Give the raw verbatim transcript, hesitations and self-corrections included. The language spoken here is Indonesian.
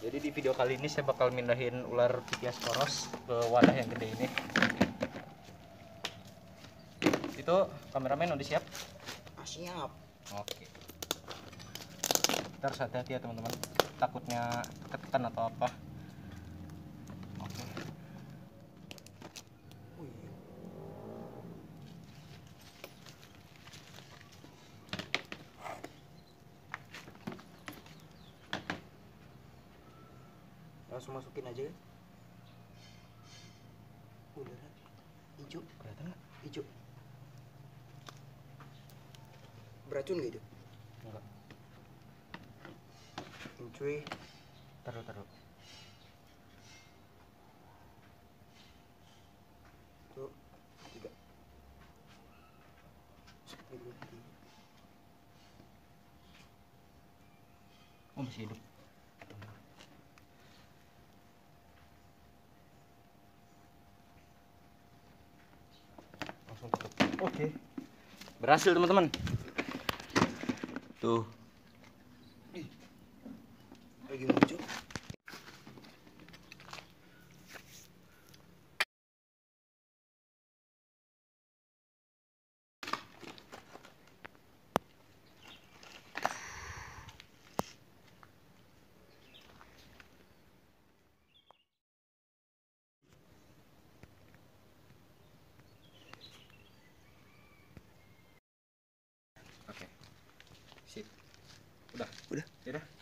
Jadi di video kali ini saya bakal mindahin ular Pythias poros ke wadah yang gede ini. Itu kameramen udah siap? Ah, siap. Oke. Ntar hati-hati ya teman-teman. Takutnya ketekan atau apa. Oke. Wih. Langsung masukin aja kan? Udah hijau, Kelihatan nggak? hijau. Beracun gak itu? Enggak. Cuy, Taruh taruh. tuh tiga. Ini dulu. Oh masih hidup. Langsung tutup. Oke. Berhasil teman-teman. Tuh. Ih, lagi muncul. Oke. Sip. Udah. Udah. Udah.